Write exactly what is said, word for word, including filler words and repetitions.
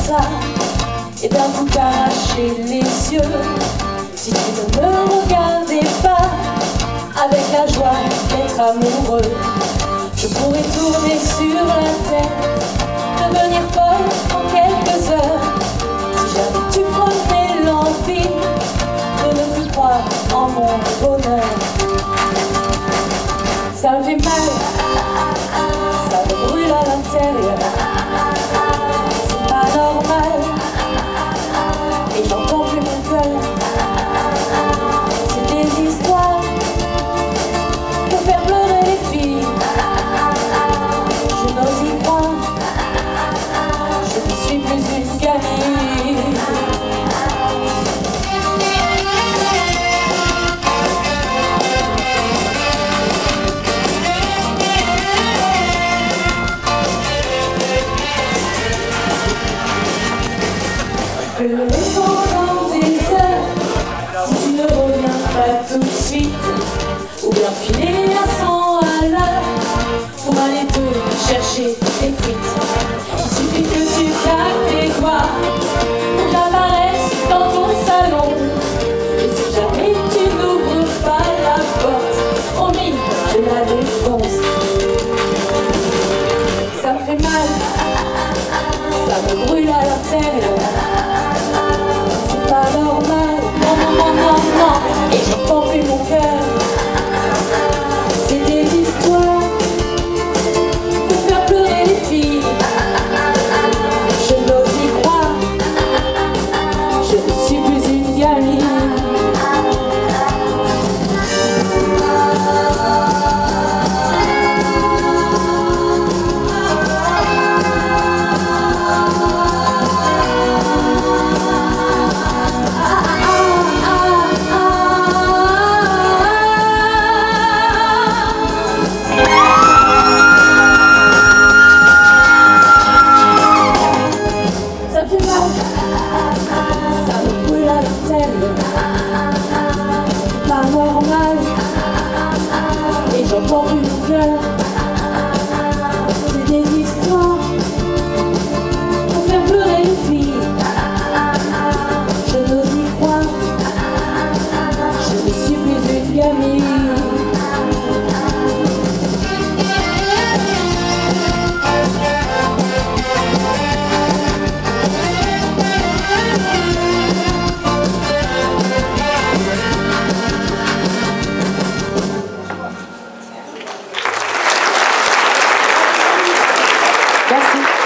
ça et d'un coup t'arracher les yeux. Si tu ne me regardais pas avec la joie d'être amoureux, je pourrais tourner sur la terre, devenir folle en quelques heures. Si jamais tu prenais l'envie de ne plus croire en mon bonheur. Ça me fait mal, ça me brûle à l'intérieur. C'est pas normal, et j'entends plus mon cœur. C'est des histoires pour faire pleurer les filles. Je n'ose y croire, je ne suis plus une gamine. Que le temps des heures, si tu ne reviens pas tout de suite, ou bien filer à cent à l'heure pour aller te chercher tes frites. Il suffit que tu claques tes doigts pour que j'apparaisse dans ton salon. Et si jamais tu n'ouvres pas la porte, promis, je la défonce. Ça me fait mal, ça me brûle à l'intérieur. Pas normal, non, non, non, non, non, et j'entends plus mon cœur. C'est des histoires pour faire pleurer les filles. Je n'ose y croire, je ne suis plus une gamine. Ça me brûle à l'intérieur. Pas normal, et j'entends plus mon cœur. C'est des histoires pour faire pleurer les filles. Je n'ose y croire, je ne suis plus une gamine. Merci.